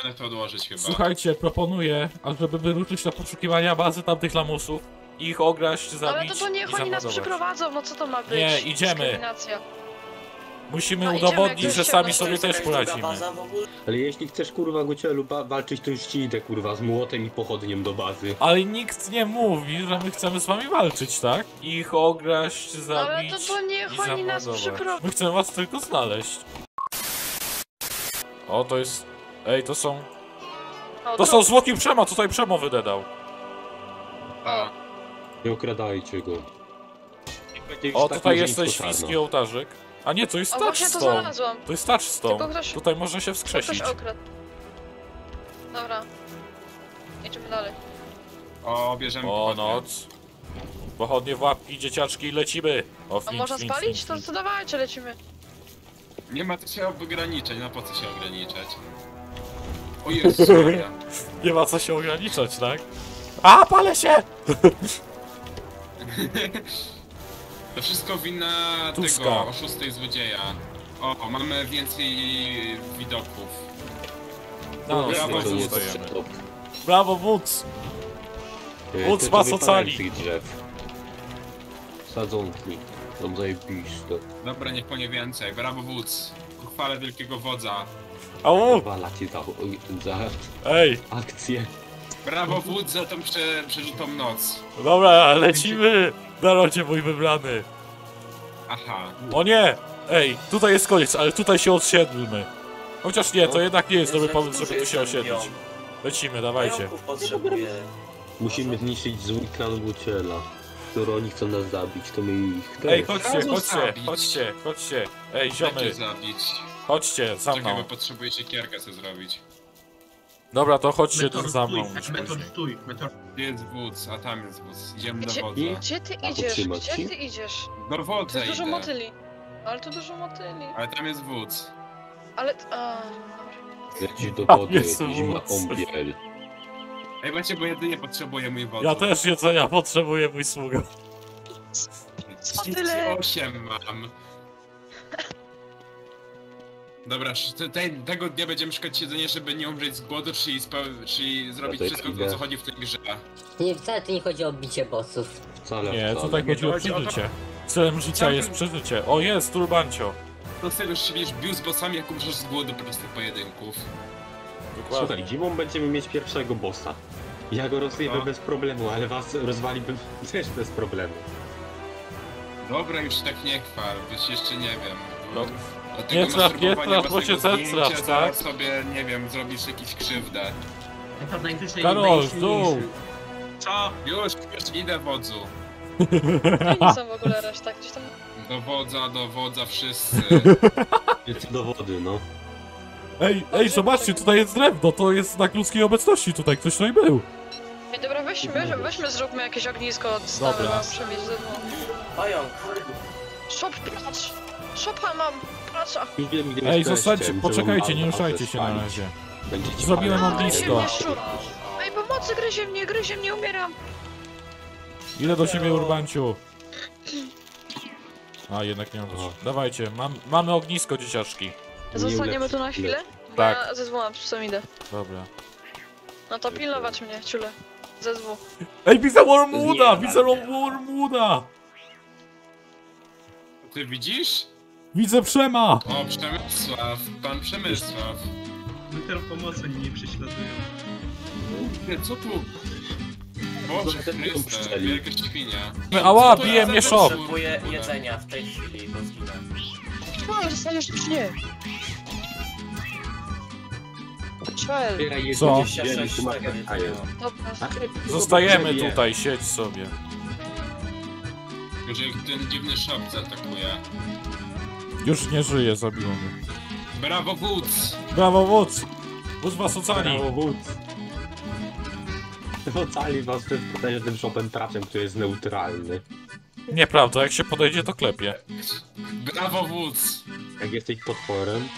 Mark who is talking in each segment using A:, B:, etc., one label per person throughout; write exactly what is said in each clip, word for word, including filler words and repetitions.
A: powinienem to odłożyć chyba.
B: Słuchajcie, proponuję, żeby wyruszyć na poszukiwania bazy tamtych lamusów, ich ograć, zabić.
C: Ale to, to niech oni nas przyprowadzą, no co to ma być?
B: Nie, idziemy. Musimy
C: No,
B: udowodnić,
C: idziemy,
B: że sami sobie też poradzimy.
D: Ale jeśli chcesz kurwa Gucielu walczyć, to już ci idę kurwa z młotem i pochodniem do bazy.
B: Ale nikt nie mówi, że my chcemy z wami walczyć, tak? Ich ograć, zabić.
C: Ale to, to niech oni nas przyprowadzą.
B: My chcemy was tylko znaleźć. O, to jest... Ej, to są...
C: O,
B: To są zwłoki Przema, tutaj Przemo wydedał.
A: A.
D: Nie okradajcie go.
B: O, tutaj jest ten świński ołtarzyk. A nie, to jest
C: O, właśnie to
B: touchstone.
C: znalazłam.
B: To jest touchstone.
C: Ktoś,
B: tutaj można się wskrzesić.
C: ktoś okradł. Dobra. Idziemy dalej.
A: O, bierzemy
B: O,
A: pochodnie.
B: noc. Pochodnie w łapki, dzieciaczki, lecimy. O,
C: A
B: flint,
C: można
B: flint,
C: spalić?
B: flint,
C: To,
B: flint.
C: to dawajcie, lecimy.
A: Nie ma co się ograniczać, no po co się ograniczać? O Jezus Maria.
B: Nie ma co się ograniczać, tak? A, palę się!
A: To wszystko wina
B: Tuska.
A: tego oszustej złodzieja. O, o, mamy więcej widoków.
B: No, no,
A: brawo,
B: tutaj
A: wódz.
B: zostajemy. Brawo, wódz! Wódz was ocali.
D: tych drzew. Sadzonki. Są zajebiste.
A: Dobra, niech po nie więcej. Brawo wódz. Ku chwale wielkiego wodza.
B: Au!
D: Wala ci za, za
B: Ej!
D: akcję.
A: Brawo wódz za tą prze, przeżytą noc.
B: Dobra, lecimy! Narodzie mój wybrany.
A: Aha.
B: O nie! Ej, tutaj jest koniec, ale tutaj się osiedlmy. Chociaż nie, to jednak nie jest dobry pomysł, żeby tu się osiedlić. Lecimy, dawajcie.
E: Pająków potrzebuję.
D: Musimy zniszczyć zły klan Guciela. Skoro oni chcą nas zabić, to my ich też.
B: Ej, chodźcie,
A: Razu
B: chodźcie,
A: zabić.
B: chodźcie, chodźcie. Ej,
A: Jak
B: ziomy,
A: cię zabić?
B: chodźcie, za
A: Czekaj, bo
B: mną.
A: potrzebuję siekierkę sobie zrobić.
B: Dobra, to chodźcie tu
F: Metor
B: za
F: stój,
B: mną. już
F: metor
B: później.
F: stój, metor.
A: Gdzie jest wódz? A tam jest wódz. Idziemy do
C: Gdzie,
A: wodza.
C: gdzie ty
D: A
C: idziesz?
D: potrzymać
C: Gdzie
D: ci?
C: ty idziesz?
A: Do
C: Tu
A: wodza
C: jest dużo
A: idę.
C: motyli. Ale tu dużo motyli.
A: Ale tam jest wódz.
C: Ale... A,
D: Lecisz do
B: A,
D: wody,
B: jest
D: zimna
B: wódz.
D: kąpiel.
A: Ej, właśnie, bo jedynie potrzebuję mój wodz.
B: Ja też jedzenia potrzebuję, mój sługa.
C: Co tyle?
A: osiem mam. Dobra, sz- te, tego dnia będziemy szukać jedzenia, żeby nie umrzeć z głodu, czyli, spe- czyli zrobić
D: Ja też
A: wszystko, o
D: idę.
A: co chodzi w tej grze.
G: Nie, wcale tu nie chodzi o bicie bossów.
D: Wcale,
B: Nie,
D: wcale.
B: tutaj
A: Nie,
B: chodziło o
A: chodzi o to-
B: przeżycie. Celem życia jest przeżycie. O, jest, turbancio.
A: To z tego że się będziesz bił z bossami, jak umrzesz z głodu podczas tych pojedynków.
B: Dokładnie.
D: Słuchaj, zimą będziemy mieć pierwszego bossa. Ja go rozwiewę
A: No.
D: bez problemu, ale was rozwaliłbym też bez problemu.
A: Dobra, już tak nie chwal, wiesz, jeszcze nie wiem.
B: No.
A: Dlatego
B: Nie traf, nie
A: masturbowania
B: traf, bo cię
A: własnego zdjęcia,
B: zestrasz, tak?
A: zaraz sobie, nie wiem, zrobisz jakąś krzywdę.
F: Metor najwyżej
B: Karol,
F: najsilniejszy.
B: dół.
F: Co?
A: Już, już idę wodzu.
C: Oni są w ogóle reszta, gdzieś tam...
A: Do wodza, do wodza wszyscy.
D: Idź do wody, no.
B: Ej, ej, zobaczcie, tutaj jest drewno, to jest znak ludzkiej obecności, tutaj ktoś tutaj był.
C: Ej, dobra, weźmy, weźmy, zróbmy jakieś ognisko od stawy,
B: Dobra.
C: mam przemieść ze dwóch.
E: Pająk.
C: Szop, pracz! Szopa mam, praca!
D: Już wiem, gdzie
B: Ej,
D: jesteście,
B: zostańcie,
D: żeby
B: poczekajcie,
D: wam
B: nie
D: auto
B: ruszajcie się na
D: spalić.
B: razie.
D: Będziecie
B: Zrobiłem
D: palić.
B: ognisko.
C: Gdzie mnie szczur? Ej, pomocy, gryzie mnie, gryzie mnie, umieram!
B: Ile do ciebie, Urbanciu? A, jednak nie mam
D: O.
B: Dawajcie, mam, mamy ognisko, dzieciaczki.
C: Zostaniemy tu na chwilę? Bo
B: Tak.
C: ja ze dwóch mam przy idę.
B: Dobra.
C: No to pilnować mnie, ciule. Ze dwóch.
B: Ej, widzę Wormwooda! Widzę Wormwooda!
A: Ty widzisz?
B: Widzę Przema!
A: O, Przemysław, pan Przemysław.
F: Metor pomocy oni mnie prześladują.
A: Ty, co tu? Boże
D: Co ten dom
A: Chryste,
D: strzelił?
A: wielka świnia.
B: Ała,
A: Co to
B: bije
A: za
B: mnie
A: potwór
B: szop!
A: w
E: Potrzebuję
A: ogóle?
E: jedzenia w tej chwili, bo zginę.
C: No, zostaniesz czy nie? Czel,
D: Zbieraj
B: Co?
D: jedzenie, zbieraj, tu masz
E: tego
D: kaję.
E: jedzenia.
C: dobra.
B: Zostajemy tutaj, siedź sobie.
A: Że ten dziwny szop zaatakuje.
B: Już nie żyje, zabiło mnie.
A: Brawo wódz!
B: Brawo, wódz! Wódz was ocali!
D: Brawo, wódz. Ocali was przed potężnym shopem traczem, który jest neutralny.
B: Nieprawda, jak się podejdzie, to klepie.
A: Brawo wódz!
D: Jak jesteś potworem...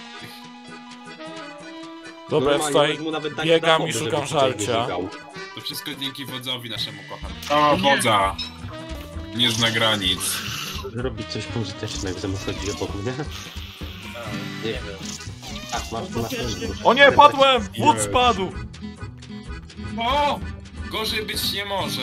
B: Dobra,
D: normalnie
B: tutaj
D: możesz mu nawet dać
B: biegam
D: zachowy,
B: i
D: żeby
B: szukam
D: ci coś nie
B: żarcia.
D: żygał.
A: To wszystko dzięki wodzowi naszemu kochanym. O, wodza! Nie zna granic.
D: Zrobić coś pożytecznego zamiast chodzić o Bogu, nie?
E: A, nie wiem.
D: Tak, masz tu na pewno.
B: O nie, padłem! Wód spadł!
A: O! Gorzej być nie może.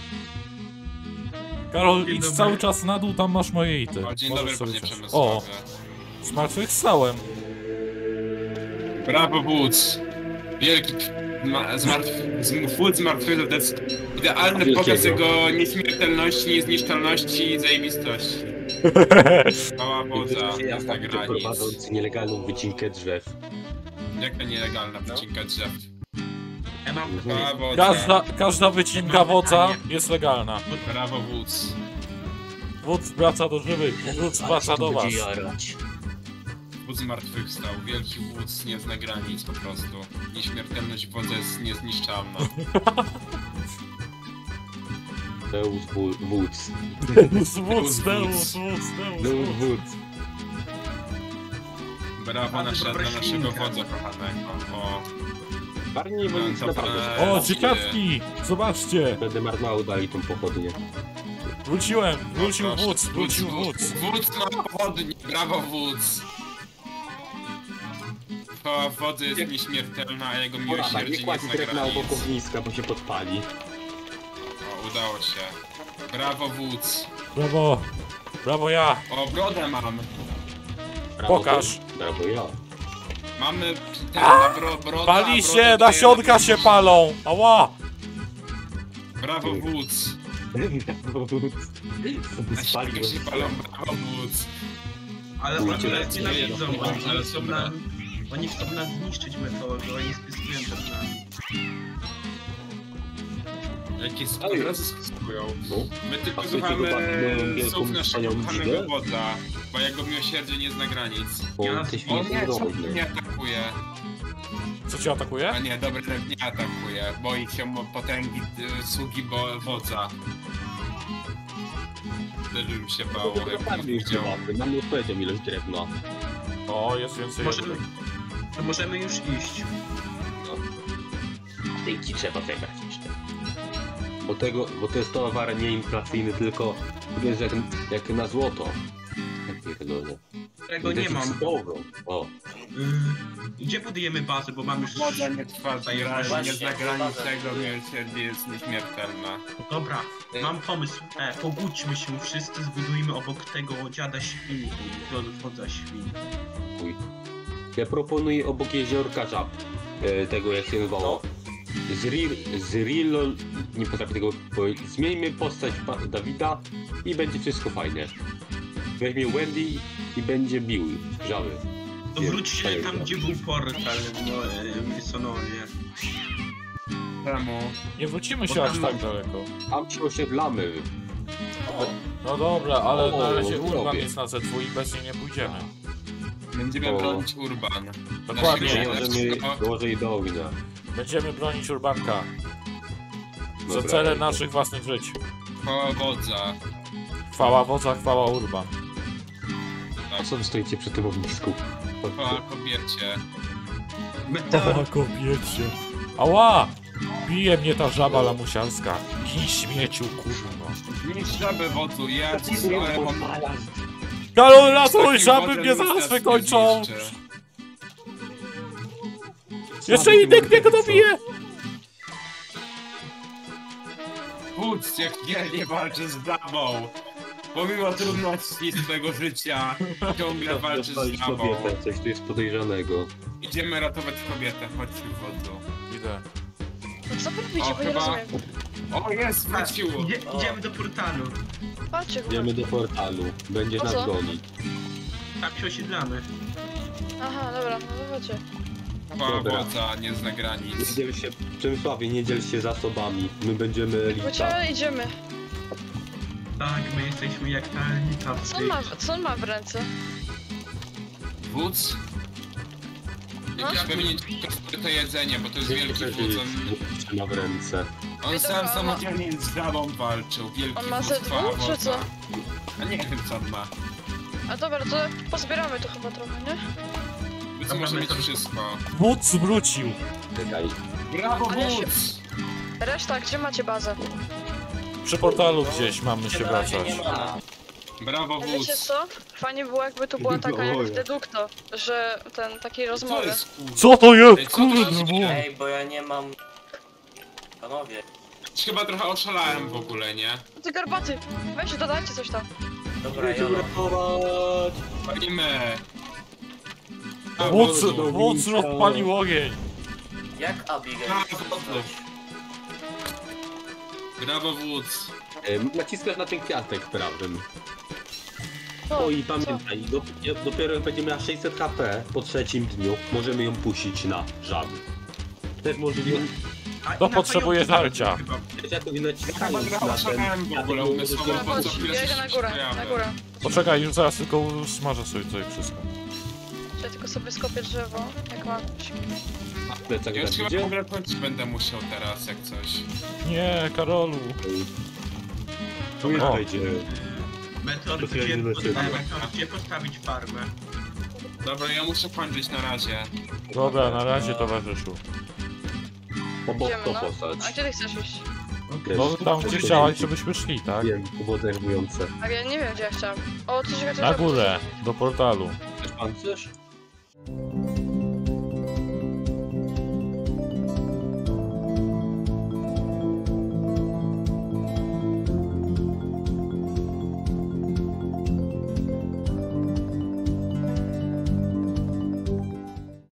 B: Karol,
F: Dzień
B: idź
F: dobry.
B: cały czas na dół, tam masz moje ity.
A: O, dzień
B: Możesz
A: dobry,
B: sobie
A: panie
B: wziąć.
A: Przemysławie.
B: O, zmartwychwstałem.
A: Brawo, Woods. Wielki ma, zmartw, z, Woods zmartwychwstał, to jest idealny
D: Wielkiego.
A: pokaz jego nieśmiertelności, niezniszczalności i zajebistości. Mała wodza,
D: Ja
A: jazda
D: tak
A: granic.
D: prowadzący nielegalną wycinkę drzew.
A: Jaka nielegalna wycinka drzew.
F: Ja mam
A: Mała wodza.
B: Każda, każda wycinka wodza jest legalna.
A: Brawo, Woods.
B: Wódz wraca do żywych, wódz wraca do was.
A: Wódz zmartwychwstał. Wielki Woods nie zna granic po prostu. Nieśmiertelność wodza jest niezniszczalna.
D: Deus Wódz.
B: Wódz, wódz, wódz, wódz,
D: Deus
B: wódz.
D: Wódz.
A: Brawo
F: Bardzo
A: nasza,
F: dobra
A: dla naszego
F: świnka.
A: wodza kochanego. O,
D: Bardziej nie nic
A: No,
D: naprawdę.
A: dobra.
B: O, dzieciaczki! Zobaczcie!
D: Będę marnował dali tą pochodnię.
B: Wróciłem, wrócił
A: proszę.
B: wódz, wrócił wódz.
A: Wódz ma pochodnie, brawo Wódz. To wodzy jest nieśmiertelna, a jego
D: Porada,
A: miłosierdzie
D: nie
A: nie
D: kładź
A: zna
D: drewna obok
A: granic.
D: ogniska, bo się podpali.
A: O, udało się. Brawo Wódz.
B: Brawo, brawo ja.
A: O, brodę mam.
D: Brawo,
B: Pokaż.
D: Brawo ja.
A: Mamy ten na bro, broda,
B: Pali
A: broda
B: się,
A: daje
B: nasionka
A: na-
B: się palą! Ała!
A: Brawo Wódz.
D: Brawo Wódz. Spalił
A: Nasionka się palą, brawo Wódz.
F: Ale
D: Kurczę,
F: oni nas
A: lecę,
F: nienawidzą,
A: lecę,
F: oni
A: ale
F: chcą
A: dobra.
F: nas... Oni chcą nas zniszczyć metodą, oni spisują przed nami.
A: Jakie
D: Ale-
A: od razu skutkują.
D: No.
A: My tylko
D: A słuchajcie,
A: słuchamy
D: zobaczmy wielką
A: słów naszego
D: wspaniałą
A: kochanego
D: dziwę.
A: wodza, bo jego miłosierdzie nie zna granic.
D: Bo
F: Ja-
D: te
A: O nie,
D: świnie
A: co
D: są
A: mnie atakuje?
B: Co cię
A: A
B: atakuje?
A: nie, dobra, nie atakuje. Boi się mo- potęgi y, sługi bo wodza. Wtedy bym się bał, jakbym widział.
D: Mamy odpowiedzią ilość drewna.
B: O, jest więcej.
F: Możemy... To możemy już iść.
D: Tej ci trzeba zebrać jeszcze. Bo tego, bo to jest towar nieinflacyjny, tylko wiesz, jak, jak na złoto. Jak pierdolę.
F: Tego nie mam.
D: Deficytową. O.
F: Yy, gdzie budujemy bazę, bo mam już...
A: Wodza nie trwa w tej razie, nie
E: Właśnie,
A: zna granic
E: woda.
A: tego, miłosierdzie jest nieśmiertelna.
F: Dobra, mam pomysł. E, pogódźmy się wszyscy, zbudujmy obok tego dziada świn, wodza świn.
D: Uj. Ja proponuję obok jeziorka żab. E, tego jak się nazywało. Z Ril... Z Rilo... Nie potrafię tego powiedzieć. Zmieńmy postać pa Dawida i będzie wszystko fajne. Weźmie Wendy i będzie bił żały.
F: To wróćcie tam, gdzie był portal no, e, w Wilsonowie.
A: Czemu?
B: Nie wrócimy się aż tak daleko.
D: Tam się osiedlamy.
B: No dobra, ale na
D: O,
B: razie Urban
D: zrobię.
B: jest na Z dwa i bez niej nie pójdziemy.
A: Będziemy
D: O.
A: bronić Urban.
B: Dokładnie.
A: Naszego-
D: Możemy
A: naszego-
D: dołożyć do ognia.
B: Będziemy bronić Urbanka. Za
D: Dobra,
B: cele
D: to-
B: naszych własnych żyć.
A: Koło wodza.
B: Chwała wodza, chwała Urban.
D: A co wy stoicie przy tym ognisku?
A: Koło kobiecie.
F: Meteor,
B: kobiecie. Ała! Bije mnie ta żaba lamusiarska. Kij śmieciu, kurwa.
A: Niż żabę wodzu, ja ci swoje mam...
B: Karol, ratuj,
A: Takim
B: żaby
A: wodzem
B: mnie
A: nic
B: zaraz
A: nas nie
B: wykończą!
A: zniszczy.
B: Jeszcze inny mnie go dobije!
A: Wódz, jak dzielnie walczy z damą. Pomimo trudności swego życia, ciągle walczy z
D: Rozwalić
A: damą.
D: kobietę, coś tu jest podejrzanego.
A: Idziemy ratować kobietę, chodźcie wodzu.
B: Idę.
C: No co wy robicie,
A: O,
C: bo nie
A: chyba-
C: rozumiem.
A: O, jest, wrócił!
F: idzie, idziemy do portalu.
C: Patrzcie, kurwa.
D: Idziemy do portalu. Będziesz
C: Po
D: nas
C: co?
D: gonić.
F: Tam się osiedlamy.
C: Aha, dobra, no to chodźcie.
A: Chwała
D: Dobra.
A: wodza, nie zna
D: Nie
A: granic.
D: dziel się, Przemysławie, nie dziel się zasobami. My będziemy elita.
C: Chodźcie, idziemy.
F: Tak, my jesteśmy jak ta elita.
C: Co on ma, co on ma w ręce?
A: Wódz? Jakieś
C: No?
A: pewnie to, to jedzenie, bo to jest wielki wódz. On,
D: Trzyma w ręce.
A: on sam
C: Dobra,
A: samodzielnie z damą walczył. Wielki
C: On ma
A: wódz,
C: Z dwa,
A: chwała
C: czy co?
A: wodza. A nie wiem co on ma.
C: A dobra, to pozbieramy tu chyba trochę, nie?
A: Wódz
F: Dobra,
A: może
F: my
A: mieć
F: to-
A: wszystko.
B: Wódz wrócił.
D: Czekaj.
A: Brawo
C: Ale się-
A: wódz!
C: Reszta, gdzie macie bazę?
B: Przy portalu gdzieś mamy się
E: Na razie
B: wracać.
E: nie ma.
A: Brawo,
C: A wiecie
A: wódz.
C: co? Fajnie było jakby tu była taka jak
D: Oj.
C: w Deducto, że ten, takiej
A: Co
C: rozmowy.
A: jest, kurde?
B: Co to
A: Ej,
B: jest?
A: co to
B: Kurde,
A: jest?
B: bo...
E: Ej, bo ja nie mam... Panowie,
A: Chyba trochę oszalałem w ogóle, nie?
C: Ty garbaty! Weź, dodajcie coś tam.
E: dobra,
D: Będziemy
E: Jolo.
D: ratować!
A: Palimy.
B: Wódz,
D: do
B: wódz
D: winca.
B: rozpalił ogień.
E: Jak Abigail?
A: A,
E: coś?
A: dobrze. Brawo, wódz.
D: E, Naciskasz na ten kwiatek prawym.
C: O,
D: O i
C: co?
D: pamiętaj, do, dopiero jak będzie miała sześćset H P po trzecim dniu, możemy ją puścić na żab. Też możemy ją...
F: A,
B: To
F: i na
B: potrzebuje
F: pająki
B: żarcia.
F: chyba.
D: Dzieciakowi
A: Chyba
D: naciskając
A: trochę
D: na ten
A: oszalałem w ogóle
D: kwiatek,
A: umysłowo,
C: Dobra,
A: po co
C: chodź,
A: chwilę
C: ja idę
A: się
C: na górę,
A: pojawię.
C: na górę.
B: Poczekaj, już zaraz tylko smażę sobie tutaj wszystko.
C: Ja tylko sobie skopię drzewo, jak mam.
D: na plecach
A: Ja już chyba w
D: Dawidzie.
A: ogóle kończyć będę musiał teraz, jak coś.
B: Nie, Karolu.
D: Pamiętajcie,
F: Meteor,
D: To
F: gdzie,
D: ja nie lecę.
F: postawić, meteor, gdzie postawić farmę?
A: Dobra, ja muszę kończyć na razie.
B: Dobra, na razie towarzyszu.
D: obok
C: Idziemy,
D: to
C: no.
D: postać.
C: A gdzie ty chcesz iść?
D: Wiesz,
B: No tam gdzie chciałaś, żebyśmy szli, tak?
D: Wiem, uwodzężujące.
C: A ja nie wiem, gdzie ja chciałam. O, coś, coś,
B: Na górę, do portalu.
D: Chcesz pan coś?